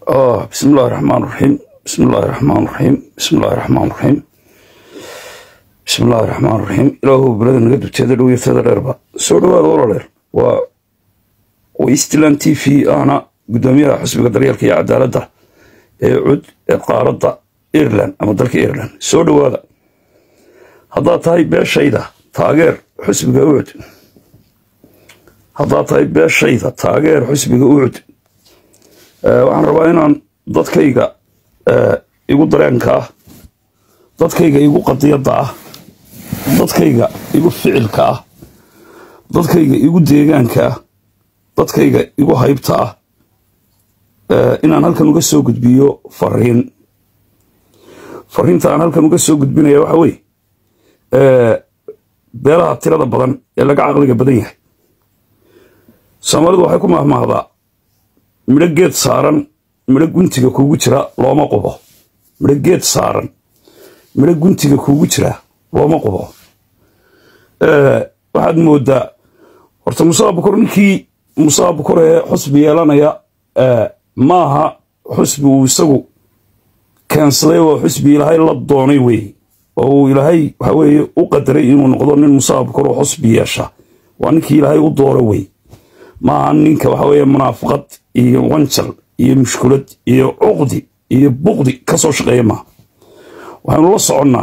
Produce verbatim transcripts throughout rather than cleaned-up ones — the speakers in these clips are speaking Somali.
آه بسم الله الرحمن الرحيم بسم الله الرحمن الرحيم بسم الله الرحمن الرحيم بسم الله الرحمن الرحيم إلهو بلدنا قد بتهدر ويرتدر أربع سورة دولار و وإستلان تي في أنا قدامي حسب قدرية الكي عدالة عد قارة إيرلان أما دلك إيرلان سورة هذا هذا طيب بشيء تاجر حسب قعود هذا طيب بشيء تاجر حسب قعود waxaan rabaa inaan dadkayga igu dareenka ah dadkayga igu qadiyada ah dadkayga igu ficilka ah dadkayga igu deegaanka ah dadkayga igu haybta ah inaan halkan uga soo gudbiyo fariin fariinta aan halkan uga soo gudbinayo waxa weey ee beelaha tirada badan ee laga aqliga badan yahay Soomaalidu waxay ku mahmaahdaa midho geed saaran midho guntiga kuugu jira looma qobo midho geed saaran midho guntiga kuugu jira looma qobo ee waxaad moodaa horta Musaa Bukar ninkii Musaa Bukar ee xusbi yeelanaya ee maaha xusbi uu isagu kansalay oo xusbi Ilaahay la doonay way oo Ilaahay waxa weeye u qadaray inuu noqdo nin Musaa Bukar oo xusbi yeesha waa ninkii Ilaahay u dooray way ma ninka waxa weeye munaafiqad iyo wanjal iyo mushkulad iyo uqdi iyo buqdi ka soo shaqeeya ma waxaanu la soconnaa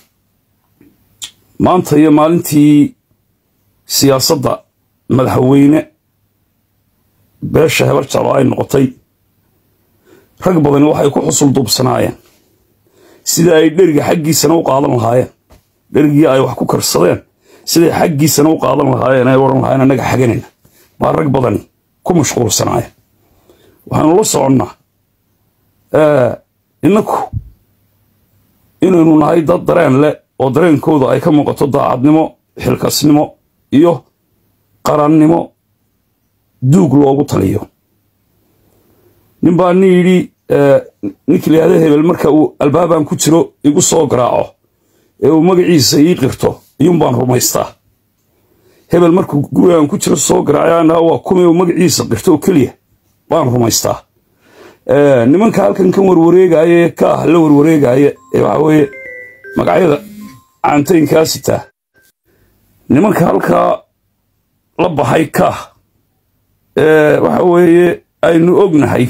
maanta iyo maalintii siyaasadda madaxweyne beesha hebar jalo ay noqotay rag badan waxay ku xusul duubsanaayeen sida ay dheriga xaggiisana u qaadan lahaayeen dherigii ay wax ku karsadeen sida xaggiisana u qaadan lahaayeen ay waran lahaayeen anaga xaganina waa rag badan ku mashquulsanaayeen waxaanu la soconnaa ee inaku inaynu nahay dad dareen leh oo dareenkooda ay ka muuqato daacadnimo xilkasnimo iyo qarannimo duug loogu taliyo nin baa ni yidhi ninkii hebel marka uu albaabaan ku jiro igu soo garaaco ee uu magaciisa ii qirto iyuun baan rumaystaa hebel markuu gurigaan ku jiro soo garaacayana waa kuma uu magaciisa qirto kaliya baan rumaystaa ee nimanka halkan kan warwareegaya ka la warwareegaya ee waxa weeye magacyada aantaynkaasita nimanka halka la baxay ka ee waxa weeye aynu ognahay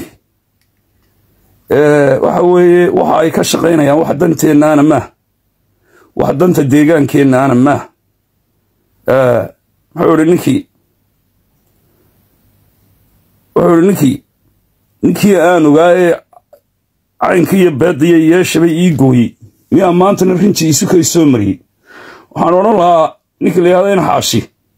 ee waxa weeye waxa ay ka shaqeynayaan wax danteena ma wax danta deegaankeena ma ee wuxuu ninkii wuxuu ninkii ninkii aan ogaay caynka iyo baadiye yeeshabay ii gooyay miya maanta rinji isu kay soo mariyay waxaan oran lahaa ninkii leeyahay in xaashi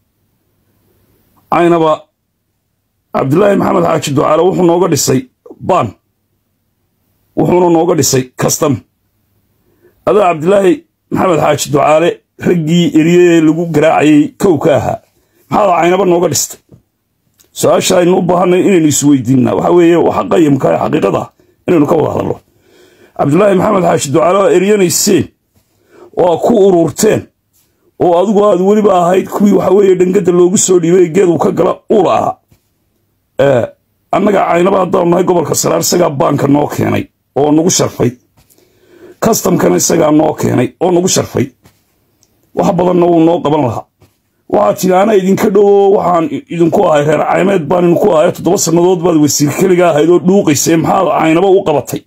aynaba Abdullaahi Maxamed Xaaji Ducaale wuxuu nooga dhisay baan wuxuu nooga dhisay custom ada Abdullaahi Maxamed Xaaji Ducaale ragii eriyay lagu garaacay kowka ahaa maxaa aynaba nooga dhistay su'aasha aynu u baahanay inaynu isweydiinna waxa weeye waxa qayimka xaqiiqada inaynu ka wada hadalno Abdullaahi Maxamed Xaaji Ducaale eriyanaysay oo ku ururteen oo adigu aad waliba ahayd kuwii waxa weeye dhangada loogu soo dhiibay geedu ka gala ul ah ee annaga aynaba haddaanahay gobolka Saraar isaga baanka noo keenay oo nagu sharfay custom-kana isaga noo keenay oo nagu sharfay wax badan oo noo qaban lahaa waxa tilaana idinka dhow waxaan idinku ahay reer caymeed baan idinku ahay toddoba sanadood baad wasiir kaliga ahayd oo dhuuqaysay maxaa aynaba u qabatay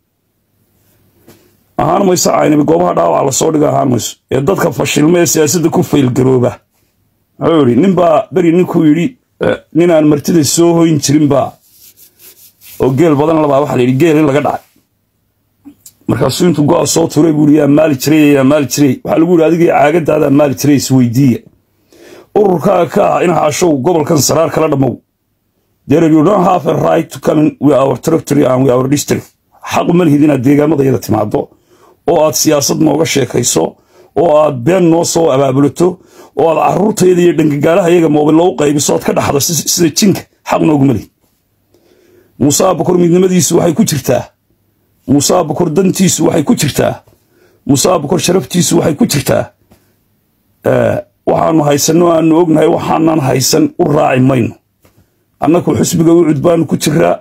ahaan maysa aynaba goobaha dhaawac la soo dhiga ahaan mayso ee dadka fashilmay siyaasadda ku fail garooba hawri ninba bari ninku yiri ninaan martida soo hoyn jirin ba oo geel badan laba waxa la yiri geel in laga dhacay markaasuu intuu go'aa soo tuuray buu yaa maal jiray yaa maal jiray waxa lagu yiri adiga caagadaada maal jiray isweydiiye ururka ka in haashow gobolkan Saraar kala dhamow there you don't have a right to come in with our territory and with our district xaq ma lihidina deegaamada yada timaado oo aad siyaasad nooga sheekayso oo aad been noo soo abaabulato oo aad carruurtayda iyo dhangagaalaha iyaga moobil loo qaybiso aad ka dhaxdo sida jinka xaq noogu mali Musaa Bukar midnimadiisu waxay ku jirtaa Musaa Bukar dantiisu waxay ku jirtaa Musaa Bukar sharaftiisu waxay ku jirtaa ee waxaanu haysano aan ognahay waxaanan haysan u raaci mayno annagu xisbiga u cudbaan ku jiraa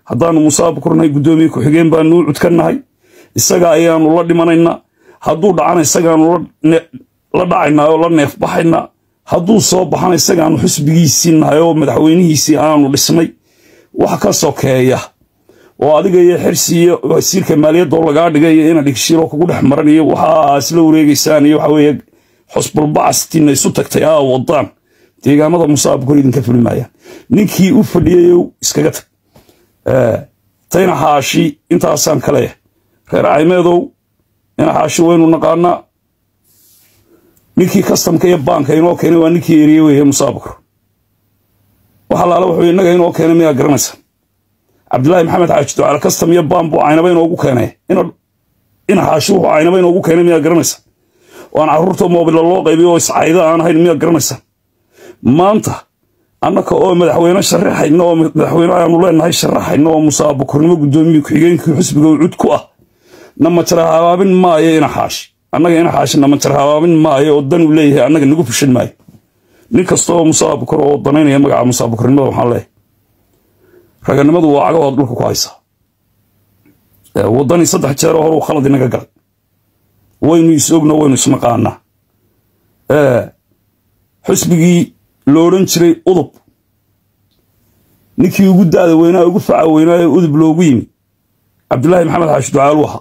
haddaanu musaab kurnahay gudoomiye ku xigeen baanu cud ka nahay isaga ayaanu la dhimanayna hadduu dhacana isagaanu la dhacaynaa oo la neef baxayna hadduu soo baxana isagaanu xusbigiisii nahay oo madaxweynihiisii aanu dhisnay wax ka sokeeya oo adiga iyo xirsi iyo wasiirka maaliyadda oo lagaa dhigay ina dhigshiiro kugu dhex maran iyo waxa isla wareegaysaan iyo waxa weeye xusbul bacastina isu tagtay aa wadaan deegaamada musaab kur idinka fulimayaan ninkii u fadhiyay iskaga tag ee tayna xaashi intaasaan kale reer caymeedow ina xaashi waynu naqaana ninkii customka iyo banka inoo keenay waa ninkii eriyay weeye musaab kur waxa la wuxuu inaga inoo keenay miya garanaysa Abdullahi Maxamed Xaaji Ducaale custom iyo bambu aynaba inoo ugu keenay ina ina xaashi wuxuu aynaba inoo ugu keenay miya garanaysa waan carruurta moobil loo qaybiyo oo iscayda aan ahayn miya garanaysa maanta annaka oo madaxweyne sharaxayna oo madaxweyne aanu leenahay sharaxayna oo musaab kurnimo gudoomiye ku xigeenkii xusbiga cud ku ah nama jaraabin maayo ina xaashi annaga ina xaashi nama jaraabin maayo oo dan u leeyahay annaga nagu fushin maayo nin kasto oo musaab kur oo danaynaya magaca musaab kurnimo waxaan leeyahay raganimadu waa caga wad dhulka ku haysa ee wadani saddex jeer hore uu khalad inaga galay waynu isogno waynu ismaqaana ee xusbigii looran jiray udub ninkii ugu daada weynaa ugu faca weynaa ee udub loogu yimi Abdullahi Maxamed Xaashi Ducaale waxa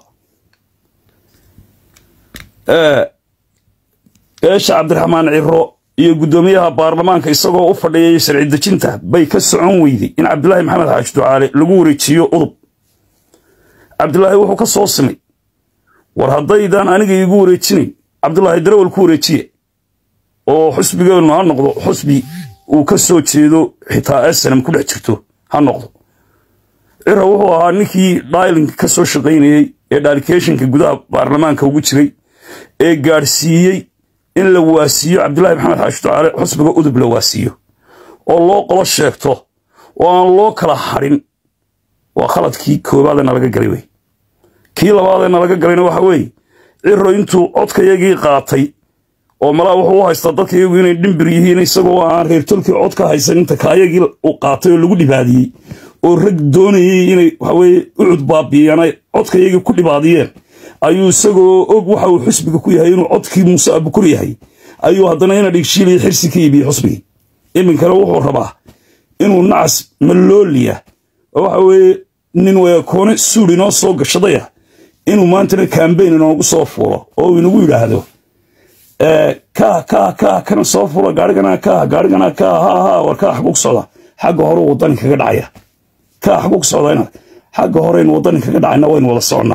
ee eesha Cabdiraxmaan Ciro iyo gudoomiyaha baarlamaanka isagoo u fadhiyay sharci dejinta bay ka socon weyday in Abdullahi Maxamed Xaashi Ducaale lagu wareejiyo udub Abdullahi wuxuu ka soo simay war haddaydan aniga igu wareejinay Abdullahi darawal ku wareejiye oo xusbigeenu ha noqdo xusbi uu ka soo jeedo xitaa asnam ku dhex jirto ha noqdo Ciro wuxuu ahaa ninkii dialing ka soo shaqeynayay ee delegation-ka gudaha baarlamaanka ugu jiray ee gaarsiiyay in la waasiyo Abdullahi Maxamed Xaashi Ducaale xusbiga udub la waasiyo oo loo qolo sheegto oo aan loo kala harin waa khaladkii koobaadna laga galay way kii labaadna laga galayna waxa weey Ciro intuu codkayagii qaatay oo mala wuxuu haystaa dadka iyagu inay dhimbir yihiin isagoo aan reer tolkii cod ka haysan inta kaayagii uu qaatay oo lagu dhibaadiyay oo rag doonayay inay waxa weeye u cud baabiyaan codkayagii ku dhibaadiyeen ayuu isagoo og waxa uu xusbiga ku yahay inuu codkii musaab kur yahay ayuu haddana ina dhigshiilay xirsi ka yibi xusbiga iminkana wuxuu rabaa inuu nacas malooliya waxa weeye nin way koone suuri noo soo gashadaya inuu maanta campaign inoogu soo fuuro oo inagu yiraahdo ee ka ka ka kana soo fuuro gaarigana ka gaarigana ka ha ha war ka xaq u socda xagga hore wadan kaga dhacaya ka xaq u socdayna xagga hore in wadan kaga dhacayna waynu wada socnaa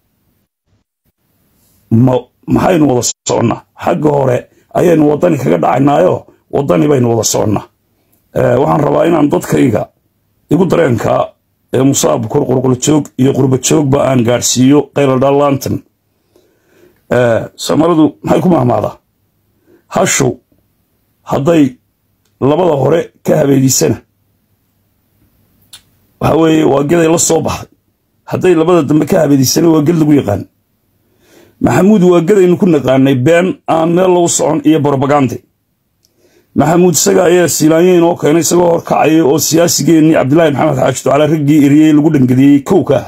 ma maxaynu wada socnaa xagga hore ayaynu wadan kaga dhacaynaayo wadani baynu wada socnaa ee waxaan rabaa inaan dadkayga igu dareenka ee musaab kur qurqul joog iyo qurba joog ba aan gaarsiiyo qayl dhalantan ee Soomaalidu maxay ku mahmaada hashu haday labada hore ka habeedisana waxa weeye waa gaday la soo baxay haday labada dambe ka habeedisana waa gad lagu yaqaan Maxamuud waa gadaynu ku naqaanay been aan meel lagu socon iyo propaganda Maxamuud isaga ayaa silaayeen oo keenay isagoo hor kacay oo siyaasigeeni Abdullahi Maxamed Xaaji Ducaale ragii eriyay lagu dhangadiyay kowka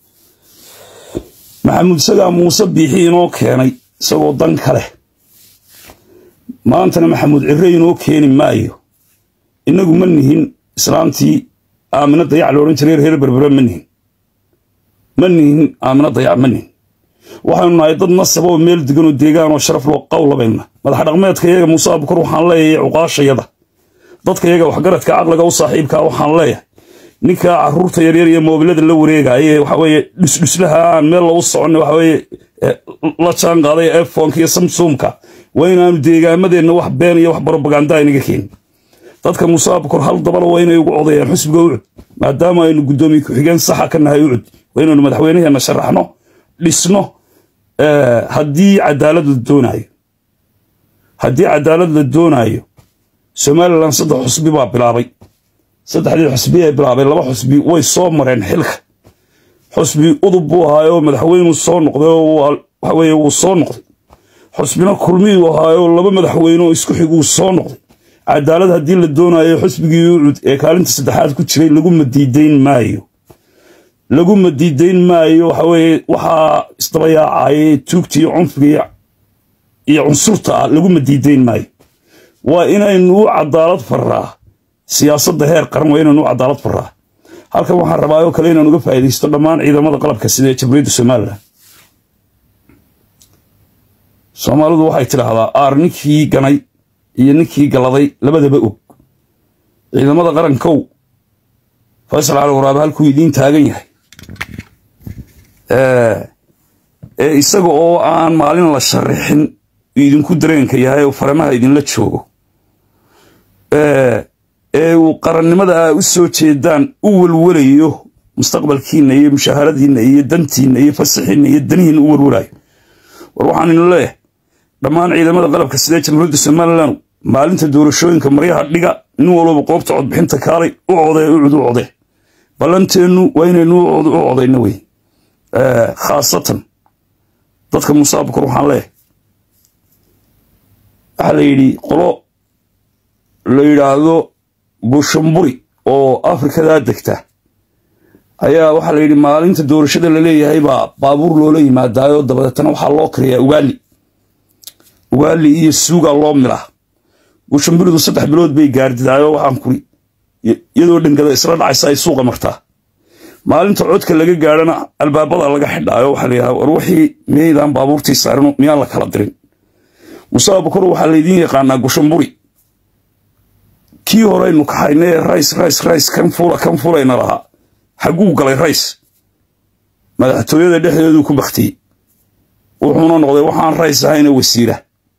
Maxamuud isaga Muuse Biixi inoo keenay isagoo dan kale maantana Maxamuud Ciro inoo keeni maayo inagu ma nihin islaantii aamina dayac loo oran jiray reer berbera ma nihin ma nihin aamina dayac ma nihin waxaanu nahay dad nasab oo meel degan oo deegaan oo sharaf loo qowlabayna madax dhaqameedka iyaga musaab kur waxaan leeyahay uqaashayada dadka iyaga wax garadka aqliga u saaxiibka waxaan leeyahay ninka carruurta yar yar iyo moobilada la wareegay waxa weeye dhusdhuslaha aan meel lagu socon waxa weeye la jaan qaaday iPhone iyo Samsung-ka waynaanu deegaamadeenna wax been iyo wax propaganda inaga keen dadka musaab kur hal dabal waa inay ugu codayaan xusbiga u cud maadaama aynu gudoomiye ku xigeen sax ka nahay u cud waynaanu madaxweynaha sharaxno dhisno haddii cadaalad la doonayo haddii cadaalad la doonayo Somaliland saddex xusbi baa bilaabay saddexdii xusbi ay bilaabay laba xusbi way soo mareen xilka xusbi udub buu ahaayo madaxweynuhu soo noqday oo waxa weeye uu soo noqday xusbina kulmii uu ahaayo laba madaxweyne oo isku xig uu soo noqday cadaalad haddii la doonayo xusbigii u cud ee kaalinta saddexaad ku jiray lagu madiideyn maayo lagu madiidayn maayo waxa weeye waxaa isdabayaacay tuugtii cunfiga iyo cunsurta lagu madiidayn maayo waa inaynu cadaalad faraa siyaasadda heer qaran waa inaynu cadaalad faraa halkan waxaan rabaa oo kale inaan uga faa'iideysto dhammaan ciidamada qalabka sida Jamhuuriyadda Soomaaliland Soomaalidu waxay tiraahdaa aar ninkii ganay iyo ninkii galaday labadaba og ciidamada qarankow Faysal Ali Waraab halkuu idin taagan yahay ee ee isaga oo aan maalin la sharixin idinku dareenka yahay oo faramaha idin la joogo ee ee uu qarannimada u soo jeedaan u walwalayo mustaqbalkiina iyo mushaharadiina iyo dantiina iyo fasaxiina iyo danihiina u walwalayo war waxaan in leeyahay dhammaan ciidamada qalabka sida Jamhuuriyadda Soomaaliland maalinta doorashooyinka maryaha dhiga nin walba qoobta cod bixinta kaalay u coday u cudu coday balanteenu waa inaynu u codayna way ee khaasatan dadka musaabaqo waxaan leeyahay waxa la yiri qolo la yiraahdo Bushamburi oo Afrikada degta ayaa waxa la yiri maalinta doorashada la leeyahay baa baabuur loola yimaadayo dabadeetana waxa loo kariyaa ugaali ugaali iyo suuga loo mila Bushamburidu saddex bilood bay gaardidaayo waxaan kuri iyadoo dhangada isla dhacaysa ay suuqa martaa maalinta codka laga gaarana albaabada laga xidhaayo waxa la yiraahdaa war wixii meeydaan baabuurtii saarno miyaan la kala dirin musaabaqo waxa la idin yaqaanaa Bushamburi kii hore inuu ka haynay rays rays rays kan fuula kan fuula ina laha xaguu galay rays madaxtooyada dhexdeedu ku baxtay wuxuu noqday waxaan rays ahayn wasiira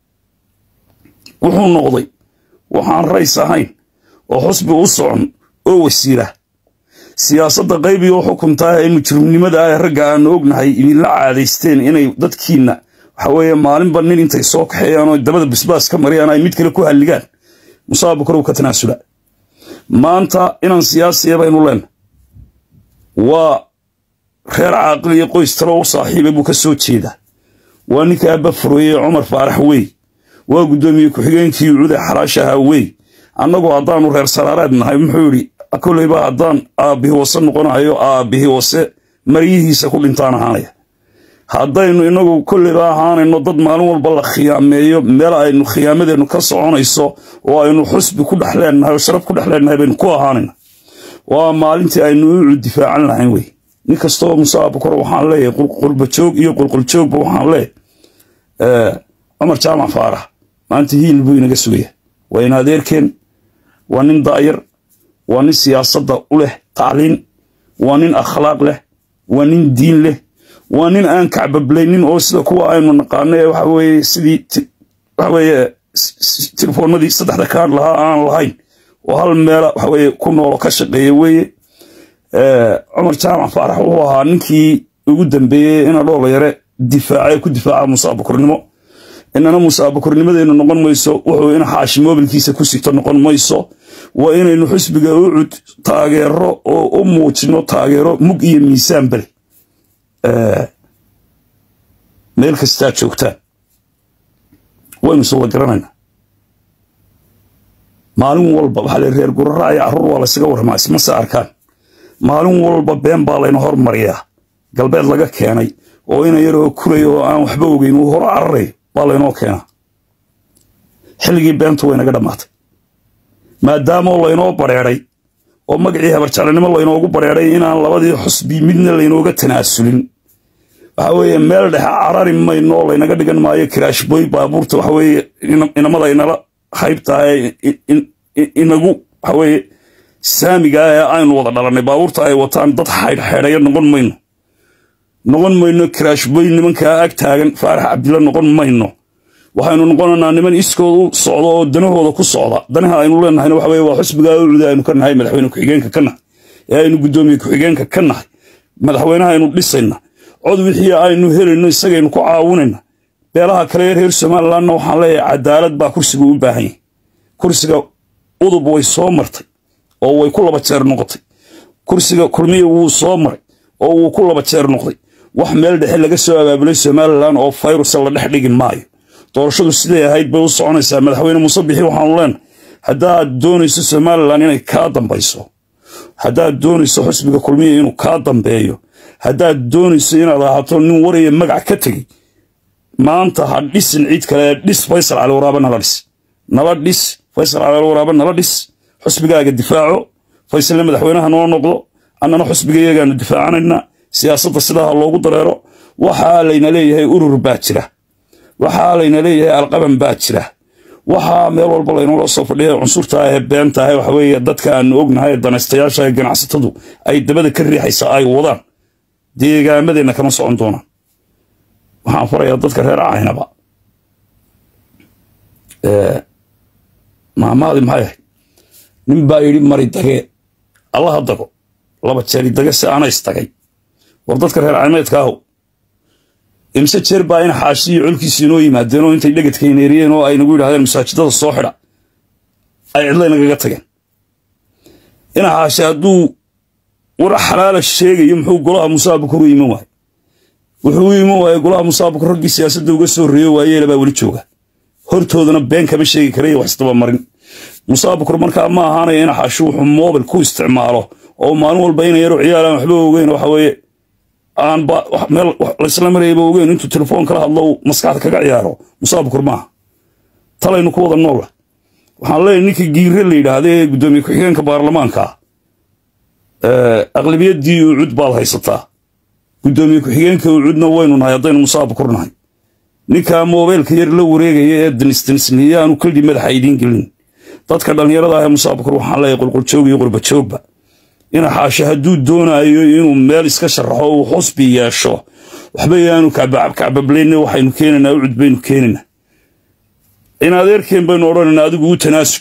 wuxuu noqday waxaan rays ahayn oo xusbi u socon oo wasiira siyaasadda qaybiga oo xukuntaa ay mujrimnimada ay ragga aan ognahay in la caadaysteen inay dadkiina waxa weeye maalin ban nin intay soo kaxeeyaan oo dabada bisbaas ka mariyaan ay mid kale ku haligaan musaabaqo ka tanaasula maanta inaan siyaasiga baynu leen waa reer caaqil iyo qoys talo saaxiib buu ka soo jeeda waa ninka Abba Furoye Umar Faarax wey waa gudoomiye ku xigeenkii Cuude Xaraashaha wey annagu haddaanu reer Saraaraad nahay muxuu yiri akooleyba haddaan aabihi wasa noqonayo aabihi wase mariyihiisa ku dhintaan ahaanaya haddaynu inagu kulleyba ahaanayno dad maalin walba la khiyaameeyo meel aynu khiyaamadeenu ka soconayso oo aynu xusbi ku dhaxleenahay oo sharaf ku dhaxleenahay baynu ku ahaanayna waa maalintii aynu u difaacan lahayn wey nin kastoo musaabaqo waxaan leeyahay qulqulba joog iyo qulqul joogba waxaan leeyahay ee Umar Jaamac Faarax maanta hiil buu inaga sugaya waa in adeerkeen waa nin daayir waa nin siyaasadda u leh tacliin waa nin akhlaaq leh waa nin diin leh waa nin aan kacbablaynin oo sida kuwa aynu naqaanay waxa weeye sidii waxa weeye telefoonadii saddexda kaar lahaa aan lahayn oo hal meel waxa weeye ku nool ka shaqeeyay weeye ee Umar Jaamac Faarax wuxuu ahaa ninkii ugu dambeeyay in dhoola yare difaacay ku difaaca musaabaqornimo inana musaabaqornimadeenu noqon mayso wuxuu in xaashi mobilkiisa ku sito noqon mayso waa inaynu xisbiga u cud taageero oo u muujino taageero mug iyo miisaan bal ee meel kasta joogtaan waynu soo garanayna maalin walba waxa la reer gurra ay carruur wala isaga warmaa isma saarkaan maalin walba been baa layna hormariyaa galbeed laga keenay oo ina yaroo kuray oo aan waxba ogeyn uu hor cararay baa laynoo keenaa xilligii beentu way naga dhamaatay maadaama laynoo bareeray oo magacii habarjalanimo laynoogu bareeray inaan labadii xusbi midna laynooga tanaasulin waxa weeye meel dhex carari mayno laynaga dhigan maayo crash boy baabuurta waxa weeye inamada inala haybtaa inagu waxa weeye saamiga aynu wada dhalanay baabuurta ay wataan dad xayd xeedhaya noqon mayno noqon mayno crash boy nimanka ag taagan Faarax Cabdilla noqon mayno waxaynu noqonaynaa niman iskoodu socdo oo danahooda ku socda danaha aynu leenahay waxa weeye waa xisbiga Cuude aynu ka nahay madaxweyne ku xigeenka kana ee aynu gudoomiye ku xigeenka kana madaxweynaha aynu dhisayna cod wixii aynu helayno isagaynu ku caawinayna beelaha kale reer Soomaaliland waxaan leeyahay cadaalad baa kursiga u baahan yahay kursiga udub way soo martay oo way ku laba jeer noqotay kursiga kulmiye wuu soo maray oo wuu ku laba jeer noqday wax meel dhexe laga soo abaabulay Soomaaliland oo virus la dhex dhigin maayo doorashadu sidee ahayd bay u soconaysaa madaxweyne Muuse Bixi waxaan leen hadaa doonayso Soomaaliland inay ka dambayso haddaad doonayso xusbiga kulmiya inuu kaa dambeeyo haddaad doonayso inaad ahaato nin waraya magac ka tegey maanta ha dhisin cid kale dhis Faysal Cali Waraabe nala dhis nala dhis Faysal Cali Waraabe nala dhis xusbigaaga difaaco Faysal madaxweynaha noo noqdo annana xusbigayaagaanu difaacanayna siyaasadda sidaa loogu dareero waxaa layna leeyahay urur baa jira waxaa layna leeyahay alqaban baa jira waxaa meel walba laynoo soo fadhiyo cunsurta ee beenta ah waxa weeye dadka aan ognahay danaystayaasha ee ganacsatadu ay dabada ka riixaysa ay wadaan deegaamadeenna kama socon doonaan waxaan farayaa dadka reer Caynaba ee maamaadi maxay nin baa yiri mari dagee Allah dago laba jeer daga si aan istagay war dadka reer Caymeedka ah imse jeer baa in xaashiyo culkiisa inoo yimaadeen oo intay dhagad keeneeriyeen oo ay nagu yiraahdeen masaajidada soo xidha ay cidla naga tageen ina xaashi haduu war xalaal sheegay muxuu golaha Musaabakar u yimaan waay wuxuu yimaan waay golaha Musaabakar ragii siyaasadda uga soo reeyay waayeen baa wali jooga hortoodana been kama sheegi karay wax istaba marin Musaabakar markaa ma ahaanay in xaashi wuxuu mobile ku isticmaalo oo maalin walba in yar ciyaalan waxba ogeyn waxa weeye aan ba meel la isla mareeyay ogeyn intuu telefoon kala hadlo maskaxda kaga ciyaaro Musaabakar ma talaynu ku wada nool waxaan leeyahay ninkii giire la yiraahdo gudoomiye ku xigeenka baarlamaanka ee aqlabiyadii uu cud baad haysataa gudoomiye ku xigeenka uu cudna waynu nahay hadaynu Musaabakar nahay ninka mobilka yar la wareegay ee dinistisniyaanu kaldii madaxa idin gelin dadka dhalinyarada ah Musaabakar waxaan leeyahay qulqul joog iyo qurba joogba ina xaasha haduu doonayo inuu meel iska sharaxo oo xusbi yeesho waxba yaanu ka bacab ka bableeyna waxaynu keenana u cudbaynu keenana in adeerkeen baynu oranayna adigu u tanaasub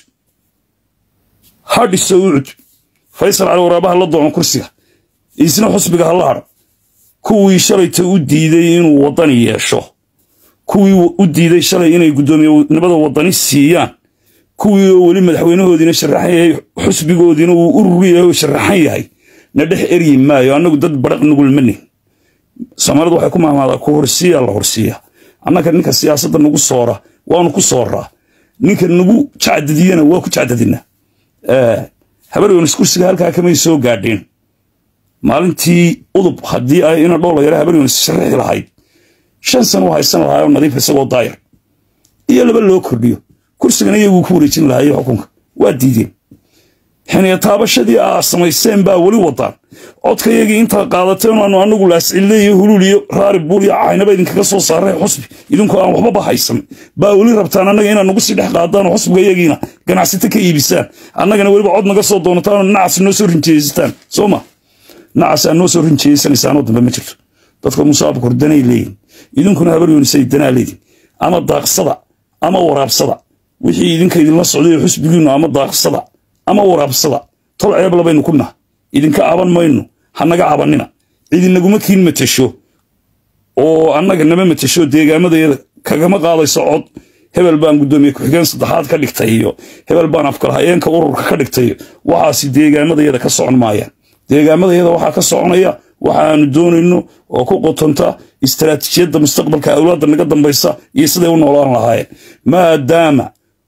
hadii Saud Faysal Cali Waraabe la doon kursiga isna xusbiga hal haro kuwii shalayta u diiday inuu wadan yeesho kuwii u diiday shalay inay gudoomiye nabada wadani siiyaan kuwii wali madaxweynahoodina sharaxay xusbigoodina uu ururiyo sharaxay yahay nadhex eri maayo anagu dad baraq nugul mani Soomaalidu waxay ku maamada ku horsiya la horsiya annaka ninka siyaasadda nagu soora waanu ku sooraa ninka nagu jacdadiyana waa ku jacdadina ee habaryoon iskursiga halka kama soo gaadheen maalintii udub hadii ay ina dhool yara habaryoon sharaxi lahayd shan sano haysan lahayd nadiif isagoo daayir iyo laba loo kordhiyo kursigana iyagu ku wareejin lahayd xukunka waa diideen xiniya taabashadii ah samayseen baa wali wadaan codkayagii inta qaadateen aanu anagu laascileeyo hululiyo raari buuliyo Caynaba idinkaga soo saaray xusbi idinku aan waxba bahaysan baa wali rabtaan anaga inaan nagu sii dhex qaadaan xusbigayagiina ganacsata ka iibisaan annagana waliba cod naga soo doonataan naas noo soo rinjeystaan sooma naas noo soo rinjeysanaysan oo dambe ma jirto dadka Musaabakar danay leeyin idinkuna habaryoon say danaa leedin ama daaqsada ama waraabsada wixii idinka idin la socday xusbigiinu ama daaqsada ama waraabsada tol ceeb labaynu kuna idinka aaban mayno hanaga aabanina idinaguma kiin matasho oo annaga nama matasho deegaamadayada kagama qaadayso cod hebel baan gudoomiye ku xigeen saddexaad ka dhigtay iyo hebel baan afkal hayeenka ururka ka dhigtay waxaasi deegaamadayada ka socon maayaan deegaamadayada waxa ka soconaya waxaanu doonayno oo ku qotonta istaraatiijiyadda mustaqbalka awlaadda naga dambaysa iyo siday u noolaan lahaayeen maadaama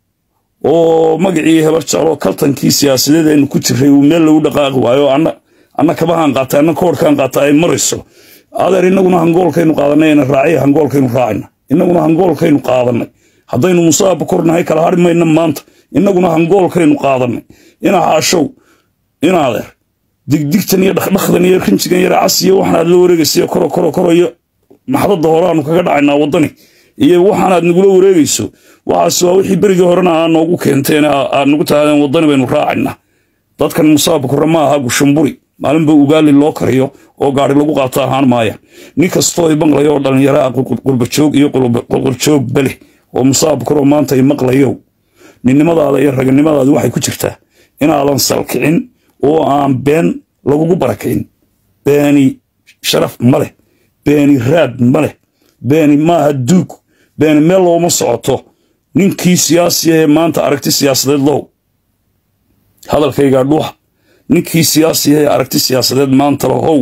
oo magacii hebar jaro kaltankii siyaasadeed ee ku jiray uu meel lagu dhaqaaqi waayo anna anna kaba han qaatay anna koorkan qaatay ay mariso adeer inaguna hangoolkaynu qaadanayna raacay hangoolkaynu raacayna inaguna hangoolkaynu qaadanay hadaynu Musaabakar nahay kala harimayna maanta inaguna hangoolkaynu qaadanay ina haashow ina adeer digdigtan iyo dhaqdhaqdan iyo rinjigan yar casiyo waxaad la wareegayso koro koro koro iyo maxdada horaanu kaga dhacaynaa wadani iyo waxaanaad nagula wareegayso waxa soo wixii bariga horena aan noogu keenteen aan nagu taadeen wadani baynu raacayna dadkan Musaabakar ma aha gushumburi maalinba ugaali loo kariyo oo gaari lagu qaato ahaan maaya nin kasto ay banqlayo dhalinyaro qurba joog iyo qurba joog bali oo Musaabakar maanta ay maqlayo ninnimadaada iyo raganimadaada waxay ku jirtaa in aadan salkicin oo aan been lagu barakayn beeni sharaf male beeni raad male beeni ma haduuk beeni meel oo ma socoto ninkii siyaasi ee maanta aragti siyaasadeed loo hadalkayga dhuuxa ninkii siyaasi ee aragti siyaasadeed maanta lahow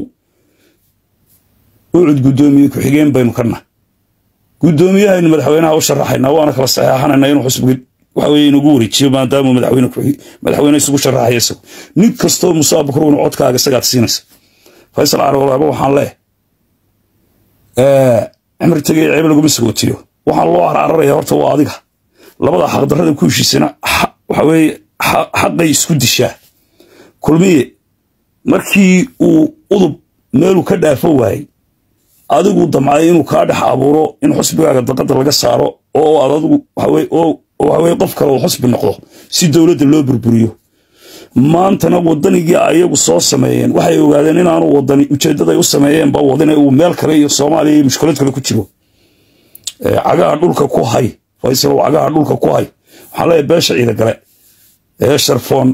ucud gudoomiye ku xigeen baynu kana gudoomiyaha madaxweynaha u sharaxayna waana kala saxeexanayna inuu xusbiga وحوي نقولي شيء ما دام مدحوين كوي مدحوين يسوق شرح يسوق نيك كستو مسابق رون عود كاغ سقات سينس فيصل عرب والله waxaan leh ee amr tagay ceeb lagu misgootiyo waxaan loo cararaya horta waa adiga labada xaq darrada ku heshiisana waxa weey xaqay isku dishaa kulmiye markii uu udub meel ka dhaafo waay adigu damcay inuu ka dhax abuuro in xusbigaaga daqada laga saaro oo adigu waxa weey oo waxa weey qof kale oo xusbi noqdo si dawladda loo burburiyo maantana wadanigii ayagu soo sameeyeen waxay ogaadeen in aanu wadani ujeedada ay u sameeyeen ba wadana uu meel kale iyo Soomaaliya mushkilad kale ku jiro ee cagaha dhulka ku hay Faysal cagaha dhulka ku hay waxa la beesha ida gale ee sharfoon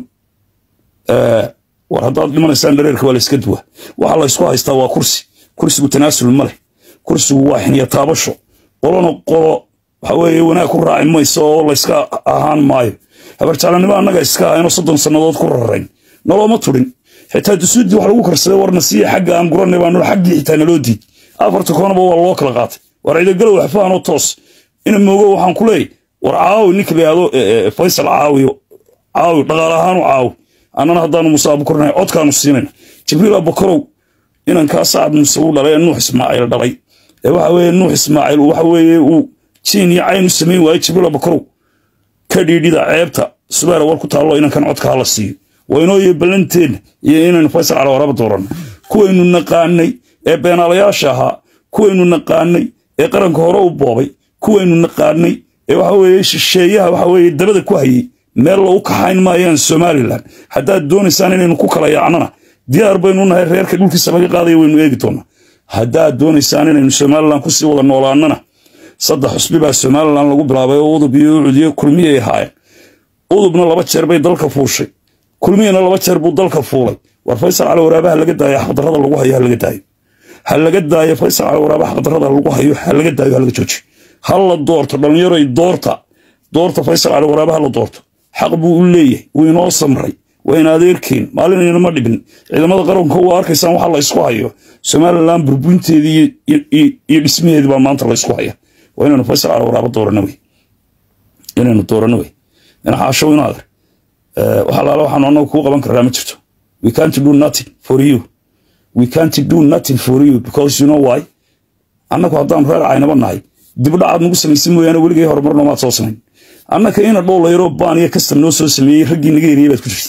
ee war hadaad dhimanaysan dareerka wala iska duwa waxa la isku haystaa waa kursi kursigu tanaasul ma leh kursigu waa xiniya taabasho qolona qolo waxa weeye wanaag ku raacin mayso oo la iska ahaan maayo habartaalanima anaga iska aynu soddon sanadood ku rarayn noloma turin xitaa dasuudi wax lagu karsaday warna si xagga aan guranay baan xaggii xitaa naloo diid afarta koonaba waa loo kala qaatay war ida galow xafaan oo toos in moogo waxaan ku leeyahay war caawi ninka leeyado Faysal caawiyo caawi dhaqaalahaan u caawi anana hadaan musaab kornay codkaanu siinayna Jibriil Abukorow inaan ka saacad musaw dhalay Nuux Ismaaciil dhalay ee waxa weeye Nuux Ismaaciil waxa weeye uu Jiini aynu sameey waay Jibriil Abukorow kadidida ceebta subaara war ku taalo inaan kan codka la siiyo wayno iyo balanteen iyo inaan Faysal cala waraba dooran kuwaynu naqaanay ee beenaalayaasha ahaa kuwaynu naqaanay ee qaranka hore u boobay kuwaynu naqaanay ee waxa weeye shisheeyaha waxa weeye dabada ku hayay meel loo kaxayn maayaan Soomaaliland hadaa doonaysaan inaynu ku kala yaacnana diyaar baynu nahay reerka dhulkiisa laga qaaday waynu eegi doonaa hadaa doonaysaan inaynu Soomaaliland ku sii wada noolaanana saddex xusbi baa Soomaaliland lagu bilaabay oo udub iyo udiyo kulmiye haay udubna laba jeer bay dalka fuushay kulmiyana laba jeer buu dalka fuulay war Faysal cala waraabaha laga daayo xaq darrada lagu hayo laga daayo hal laga daayo Faysal cala waraabaha xaq darrada lagu hayo hal laga daayo hal laga joojiyo hal la doorto dhalinyaro ay doorta doorta Faysal cala waraabaha la doorto xaq buu u leeyahay uu inoo samray وين أديركين مالين ما دبن إذا ما ذكرهم هو أركيسان وحلا يسقيه Soomaaliland بربنتي دي يسميه دي بمانت الله يسقيه وين نفسر على ورابط دور النووي إن الدور النووي أنا حاشوين هذا وحلا لو حنا كوكا بنك رامتشتو we can't do nothing for you we can't do nothing for you because you know why أنا كهذا رأي عينا بناي دبلا عاد نقول سميسمو أنا ولا جي هربنا ما تصوصين أنا كأنه دولة يوروبانية كستم نوسو سمي حقي نجيري بتكشف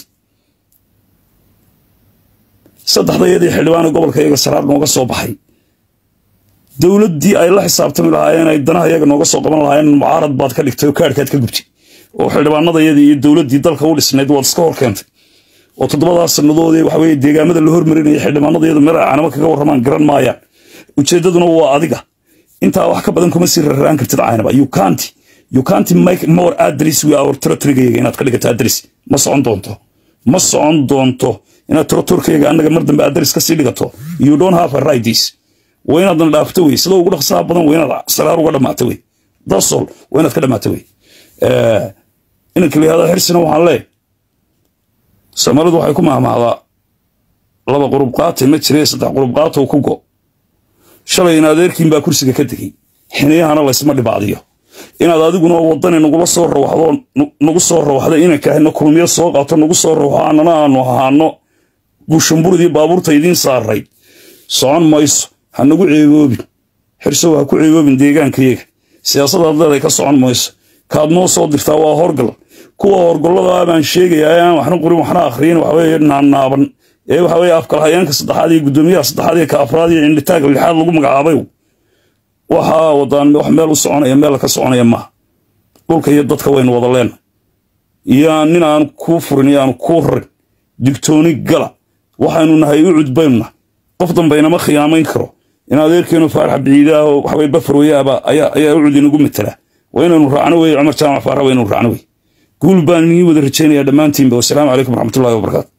صدق ضيدي حلوان قبل كي يقصر نوقص صباحي دولة دي أي الله حسابتهم العيان يدنا هي نوقص قبل العيان معارض بعد كذا كتير كات كجبتي وحلوان ضيدي الدولة دي ضل خول السند والسكور كانت وتضبط السندود دي وحوي دي جامد اللي هو مريني حلوان ضيدي مرة أنا ما كجور رمان جران مايا وتشددنا هو عادقة أنت وحكي بدنكم يصير الرانك تدعينا بقى you can't you can't make more address with our territory هنا تخليك تدرس ما صعون دونتو ما صعون دونتو إن التركيا عندك مردم بأدرس كسيلي قطو you don't have a right this وين هذا نلافتوي سلو وقول خصاب بدن وين هذا سلار ولا ما توي ضصل وين تكلم ما توي آه إنك اللي هذا حرسنا وحلاه سمرد وحيكون مع هذا لبا قربقات متريس تاع قربقات وكوكو شلي نادر كيم باكرسي كدكي حينيا أنا الله يسمع لبعضيه إن هذا أديكنا وطني نقول صور روحه نقول صور روحه إنك كأنه كلمية صوت أو نقول صور روحه أنا أنا هانو بوشمبور دي بابور تيدين صار ري صان مايس هنقول عيوبي حرسوا هكو عيوبي ديجان كريك سياسة هذا ذيك صان مايس كادنو صوت دفتوا هرجل كوا هرجل هذا من شيء يا وإحنا نقول وإحنا آخرين وحوي نعن نابن إيه وحوي أفكار هيان كصدق هذه قدومية صدق هذه كأفرادي عند تاج الحال لقوا مقعبيو وها وضان وحمل وصعنا يملك صعنا يمه قول كي يدتك وين وضلين يا ننا كفر يا كفر دكتوني قلا وحنو نهاي يعود بيننا قفضا بينما خيامين كرو إن هذا كانوا فرح بعيدا وحبيب بفر ويا با أيا أيا يعود نقوم مثله وين نرعنوي عمر سامع فرح وين نرعنوي قول باني ودرتشيني يا دمانتين والسلام عليكم ورحمة الله وبركاته